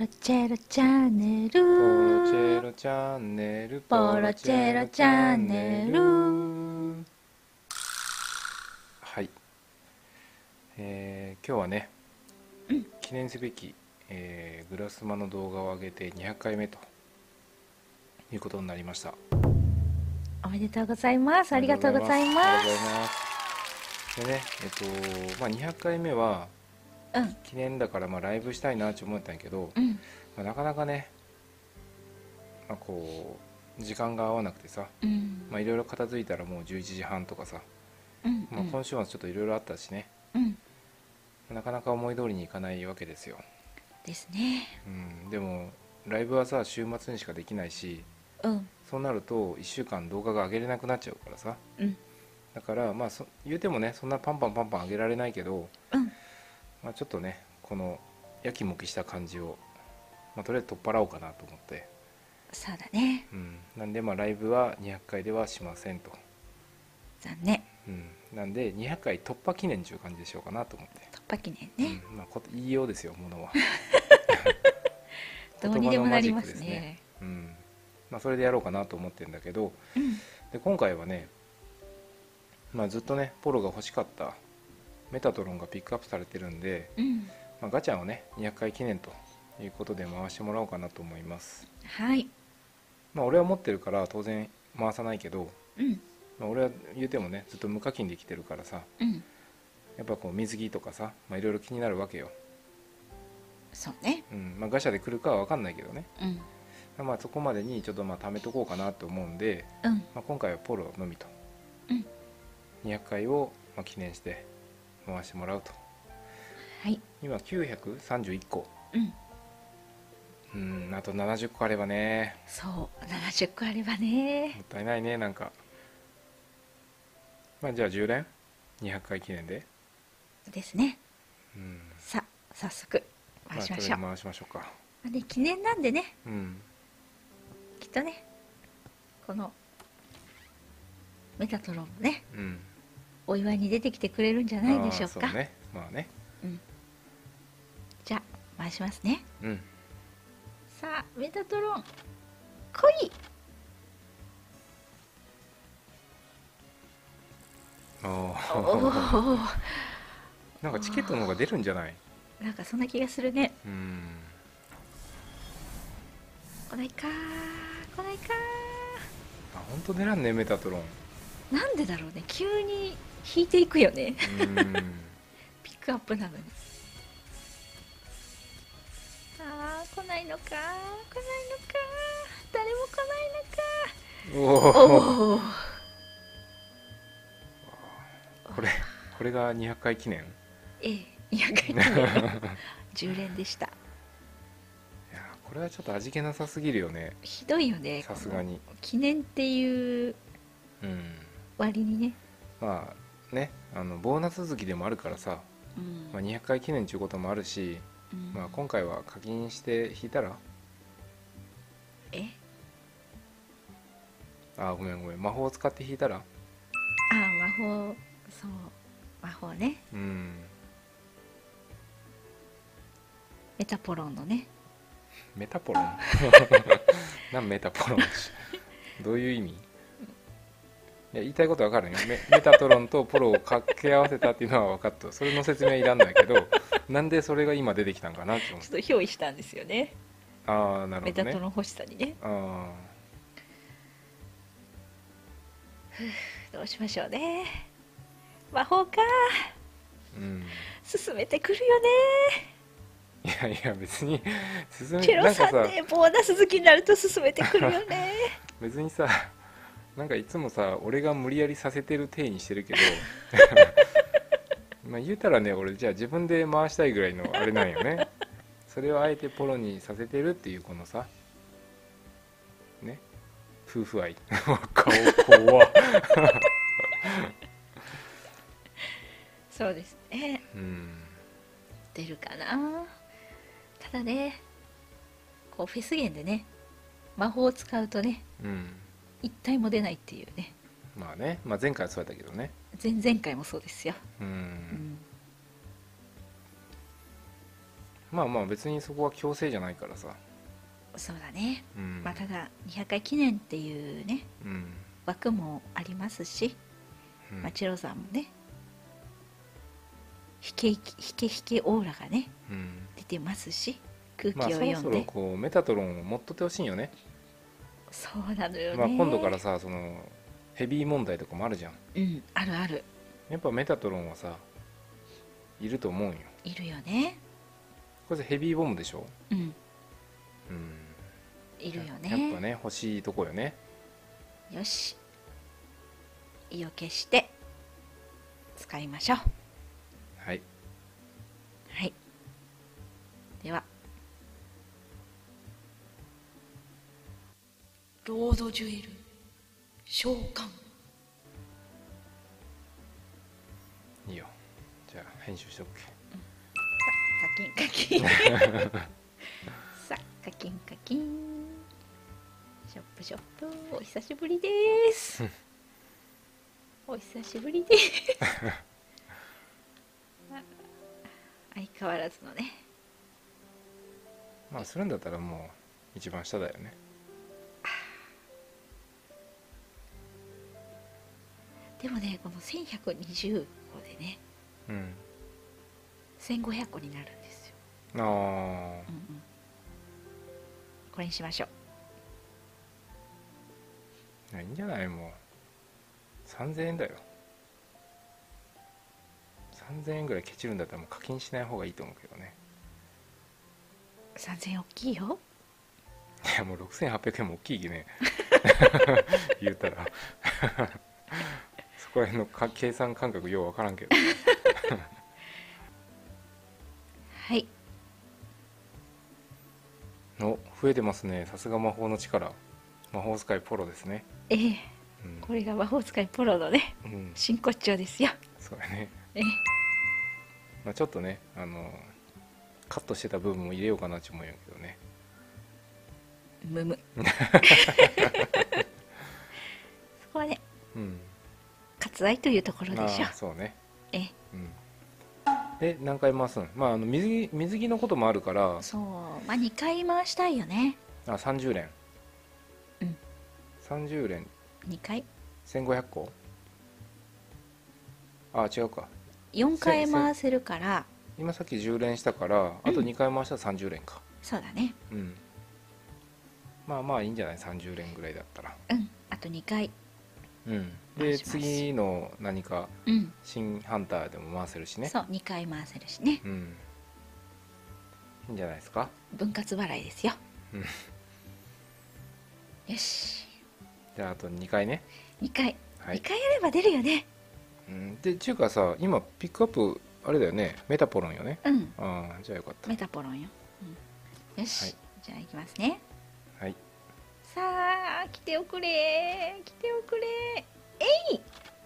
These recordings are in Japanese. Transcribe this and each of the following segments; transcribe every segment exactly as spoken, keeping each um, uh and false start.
ロチェロチャンネル、 ポロチェロチャンネル、 ポロチェロチャンネル。 はい、えー今日はね、記念すべき、えーグラスマの動画を上げてにひゃっかいめということになりました。 おめでとうございます。ありがとうございあります。 がとうございます。でね、えっとまあにひゃっかいめはうん記念だから、まあライブしたいなって思ったんやけど、 うんまあ、なかなかね、まあ、こう時間が合わなくてさ、 うんまあいろいろ片付いたらもうじゅういちじはんとかさ、 うんまあ、今週末ちょっといろいろあったしね、 うんなかなか思い通りにいかないわけですよ。 ですね。 うん、でもライブはさ週末にしかできないし、 うんそうなるといっしゅうかん動画が上げれなくなっちゃうからさ、 うんだからまあそ言うてもね、そんなパンパンパンパン上げられないけど、 うんまあ、ちょっとねこのやきもきした感じを、まあ、とりあえず取っ払おうかなと思って、 そうだね。 うん、なんでまあライブはにひゃっかいではしませんと、 残念。 うん、なんでにひゃっかい突破記念という感じでしようかなと思って、 突破記念ね。 うん、まあ、こと言いようですよ、ものは。 どうにでもなりますね。 うん、まあ、それでやろうかなと思ってるんだけど、 うんで今回はね、まあ、ずっとねポロが欲しかったメタトロンがピックアップされてるんで、 うんまあ、ガチャをねにひゃっかい記念ということで回してもらおうかなと思います。 はい。 まあ俺は持ってるから当然回さないけど、 うんまあ、俺は言うてもねずっと無課金で来てるからさ、 うんやっぱこう水着とかさ、まあいろいろ気になるわけよ。 そうね。 うんまあ、ガチャで来るかは分かんないけどね、 うんまあ、そこまでにちょっとまあ貯めとこうかなと思うんで、 うんまあ、今回はポロのみと、 うんにひゃっかいをまあ記念して回してもらうと。 はい。 今きゅうひゃくさんじゅういっこ、 うんうんあとななじゅっこあればね、 そうななじゅっこあればね。 もったいないね、なんか。まあじゃあじゅう連にひゃっかい記念で、 ですね。 うんさあ早速まあ回しましょう。 とりあえず回しましょうか。 まあね、記念なんでね、 うんきっとね、このメタトロンもね、 うんお祝いに出てきてくれるんじゃないでしょうか。 あーそうね、まあね、 うん、じゃあ回しますね。 うんさあメタトロン来い。 あおーおなんかチケットの方が出るんじゃない？ なんかそんな気がするね。 うん来ないかー来ないかあ、本当出らんね、メタトロン。 ー。なんでだろうね、急に引いていくよね。 うんピックアップなのに。あー来ないのかー来ないのかー誰も来ないのかー。 おおおおこれこれがにひゃっかい記念。いええ、にひゃっかい記念じゅう連でした。 やこれはちょっと味気なさすぎるよね、 ひどいよね、 さすがに。 この記念っていううん割にね。 まあね、あのボーナス続きでもあるからさ、 うんまあ、にひゃっかい記念っていうこともあるし、 うんまあ、今回は課金して引いたら、 えあごめんごめん魔法を使って引いたら、 あ魔法、そう魔法ね、 うんメタポロンのね。 メタポロンなんメタポロンどういう意味？いや言いたいことわかるよ。メメタトロンとポロを掛け合わせたっていうのは分かった。それの説明いらんだけど、なんでそれが今出てきたんかなって思っ。 ちょってと憑依したんですよね、 ああなるメほどね。 タトロン欲しさにね。 あどうしましょうね。魔法かーうん進めてくるよね。 いやいや別に進めチェロさんなんかさ、 ねボーナス好きになると進めてくるよね。 別にさ、なんかいつもさ俺が無理やりさせてる体にしてるけどまあ言うたらね、俺じゃあ自分で回したいぐらいのあれなんよね。それをあえてポロにさせてるっていうこのさね、夫婦愛顔怖っそうですね、 うん出るかな。ただね、こうフェスゲンでね魔法を使うとねうん一体も出ないっていうね。 まあね、まあ、前回はそうだったけどね。 前々回もそうですよ。 ううんんまあまあ別にそこは強制じゃないからさ。 そうだね、 うんまあ、ただにひゃっかい記念っていうねうん枠もありますし、 うんまあ、チェロさんもねヒケヒケヒケヒケオーラがねうん出てますし、空まあ気をそろそろ読んで、 こうメタトロンを持っとってほしいんよね。 そうなのよね、 まあ今度からさそのヘビー問題とかもあるじゃん。 うんあるある、 やっぱメタトロンはさいると思うんよ。 いるよね、 これヘビーボムでしょ。 うんうんいるよね。 やっぱね欲しいとこよね。 よし、意を決して使いましょう。 はい。 はい、ではロードジュエル召喚。 いいよ。じゃあ編集しとくけ。 カキンカキンさあカキンカキン、ショップショップ、お久しぶりですお久しぶりです相変わらずのね、 まあするんだったらもう一番下だよね。 でもねこのせんひゃくにじゅう個でねうんせんごひゃっこになるんですよ、 ああうんうん、これにしましょう。 いいんじゃない。もうさんぜんえんだよ。さんぜんえんぐらいケチるんだったらもう課金しない方がいいと思うけどね。 さんぜんえん大きいよ。 いやもうろくせんはっぴゃくえんも大きいきね言うたらそこら辺のか計算感覚ようわからんけどはいお増えてますね。さすが魔法の力。魔法使いポロですね。 ええ、 うん、 これが魔法使いプロのねうん、 真骨頂ですよ。 そうやね。 ええ、 まあ、ちょっとねあのカットしてた部分も入れようかなって思うんやけどね。 むむそこはねうん割愛というところでしょああそうね。 ええ、 うんで何回回すん。まああの水着水着のこともあるからそうまあにかい回したいよね。 あさんじゅう連うんさんじゅう連にかいせんごひゃっこ。あ違うか。 よんかい回せるから、 今さっきじゅう連したからあとにかい回したらさんじゅう連か。 そうだね、 うんまあまあいいんじゃない。さんじゅう連ぐらいだったら。 うんあとにかい、 うんで回します次の何かうん新ハンターでも回せるしね。 そうにかい回せるしね、 うんいいんじゃないですか。 分割払いですよ。 うんよしじゃああとにかいね。 にかい、 はいにかいやれば出るよね。 うんでちゅうかさ今ピックアップあれだよね。メタポロンよね。 うんああじゃあよかった。 メタポロンよ、うん、よし、 はいじゃあいきますね。 はいさあ来ておくれ来ておくれえい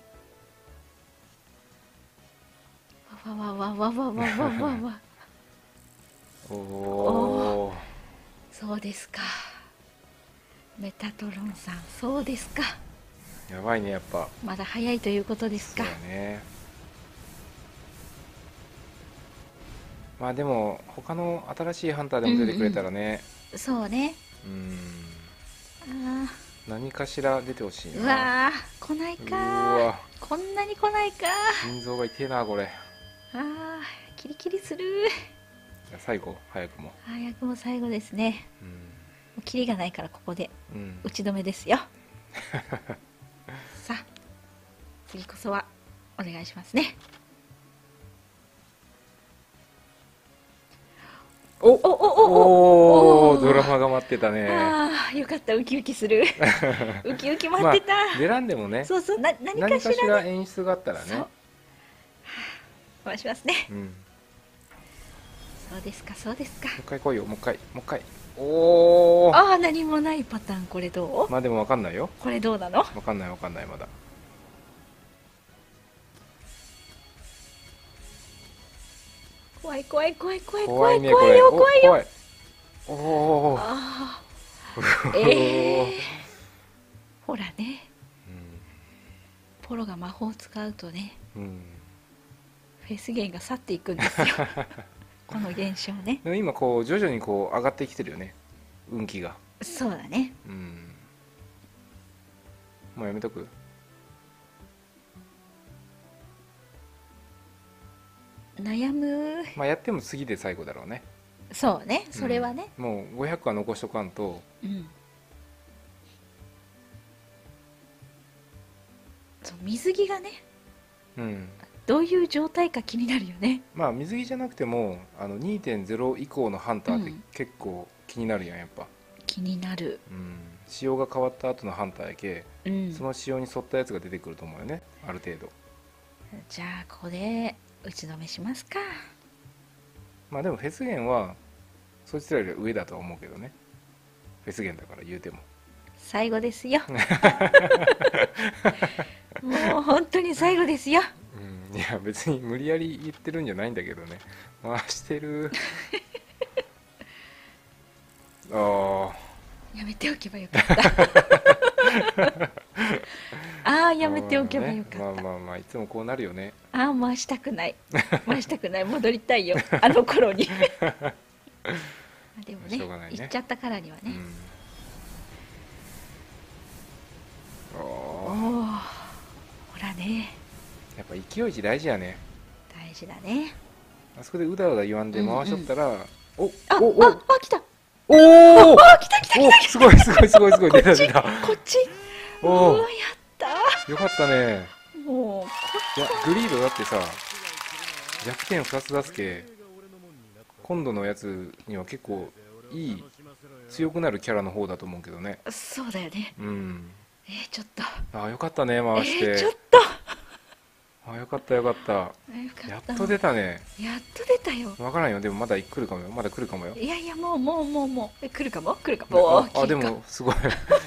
わわわわわわわわわわおおそうですかメタトロンさん、そうですか、 やばいねやっぱ。 まだ早いということですそうか。 だね。まあでも他の新しいハンターでも出てくれたらね。 そうね、 うんあ何かしら出てほしいーうな。 わー来ないうかわこんなに来ないか心臓が痛えなこれ。 あーキリキリする。 じゃあ最後早くも。 早くも最後ですね。 うんもうキリがないからここでうん打ち止めですよさあ次こそはお願いしますね。 おおおおおおおードラマが待ってたね。 ああよかった、ウキウキするウキウキ待ってた、 まあ、出らんでもねそうそうな何何かしかしららね演出があったらね。 そうお願いしますね。 うんそうですかそうですか。 もう一回来いよ。もう一回もう一回。おおああ何もないパターン、これどう、 まあでも分かんないよ。 これどうなの。 分かんない分かんないまだ。 怖い怖い怖い怖い怖怖いねこい怖いれ。およ怖いよ。 怖い。おおああええほらね、ポロが魔法を使うとねうんうんフェスゲンが去っていくんですよこの現象ね。 でも今こう徐々にこう上がってきてるよね、運気が。 そうだね。 うん。もうやめとく。 悩む。 まあやっても次で最後だろうね。 そうね、それはね。 うん、もうごひゃくは残しとかんと。 うん、そう、水着がね、 うん、 どういう状態か気になるよね。 まあ水着じゃなくてもあの にてんゼロ 以降のハンターってうん結構気になるやんやっぱ。 気になる。 うん、仕様が変わった後のハンターやけ、 うん、 その仕様に沿ったやつが出てくると思うよね、ある程度。 じゃあここで打ち止めしますか。 まあでもフェスゲンはそいつらより上だとは思うけどね。フェスゲンだから言うても。 最後ですよ。もう本当に最後ですよ。 うん、いや別に無理やり言ってるんじゃないんだけどね。回してる。あやめておけばよかったああ、やめておけばよかった、 まあまあまあいつもこうなるよね。 ああ、回したくない回したくない、戻りたいよあの頃にでもね、 しょうがないね行っちゃったからにはね、 うん、おおお、 ーほらね、 やっぱ勢い値大事やね。 大事だね。 あそこでうだうだ言わんで回しとったら、おあ、 おおあ、あ、来た、 おおあ、来た来た来おすごいすごいすごいすごい、出た出た。 た、こっち、 おおうわ、やったよかったね。 ー、もうこいやグリードだってさ弱点ふたつ出すけ、今度のやつには結構いい強くなるキャラの方だと思うけどね。 そうだよね。 うんえー、ちょっと、 ああよかったね回して、 えー、ちょっとあよかったよかったえーよかやっと出たね。 やっと出たよ。 分からんよ、でもまだ来るかもよ、まだ来るかもよ。 いやいや、もうもうもうもうえ来るかも来るかも。 ああでもすごい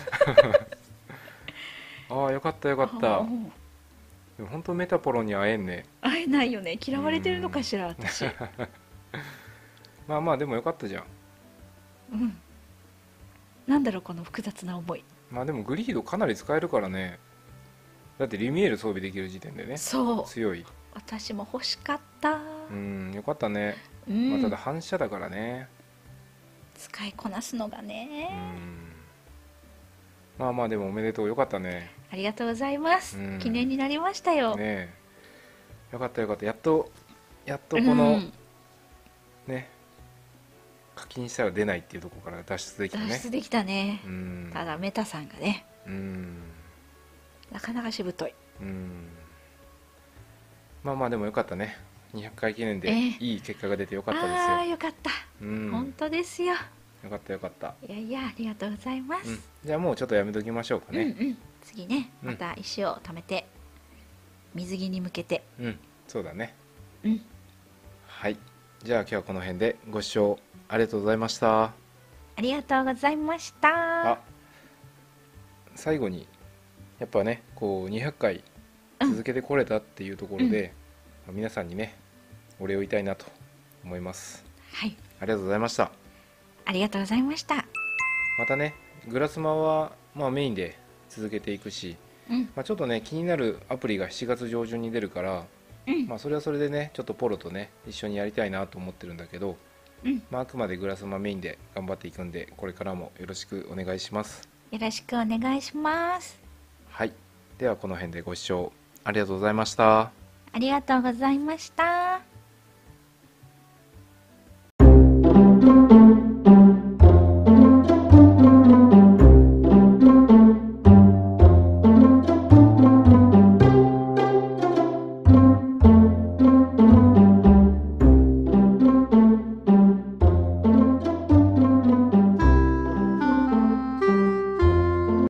ああよかったよかった。 あでも本当メタポロに会えんね。 会えないよね。嫌われてるのかしら、私。 まあまあでもよかったじゃん。 うん。なんだろう、この複雑な思い。 まあでもグリードかなり使えるからね。だってリミエール装備できる時点でねそう。 強い。 私も欲しかった。 うんよかったね。 うまあ、たん。 だ反射だからね。 使いこなすのがうね。 んまあまあでもおめでとう、よかったね。 ありがとうございますうん。 記念になりましたよ。 ねえよかったよかった。やっとやっとこうのんね課金したら出ないっていうところから脱出できたね。 脱出できたねう。んただメタさんがね、 うんなかなかしぶとい。 うんまあまあでもよかったね。にひゃっかい記念でええいい結果が出てよかったですよ。 ああ、よかった。 うん本当ですよ。 よかったよかった、 いやいや、ありがとうございます。 うん、じゃあもうちょっとやめときましょうかうんうね。 ん。次ね、 うんまた石を貯めて、水着に向けて。 うん、そうだね。 うん。 はい、じゃあ今日はこの辺でご視聴ありがとうございました。 ありがとうございましたあ。最後にやっぱねこうにひゃっかい続けてこれたっていうところで、まあ皆さんにねお礼を言いたいなと思います。 はい。 ありがとうございました。 ありがとうございました。 またねグラスマはまあメインで続けていくし、 うん。 まあ、ちょっとね気になるアプリがしちがつ上旬に出るから、 うん。 まあ、それはそれでねちょっとポロとね一緒にやりたいなと思ってるんだけど、 うん。 まあ、あくまでグラスマメインで頑張っていくんでこれからもよろしくお願いします。 よろしくお願いします。 はい、ではこの辺でご視聴ありがとうございました。 ありがとうございました。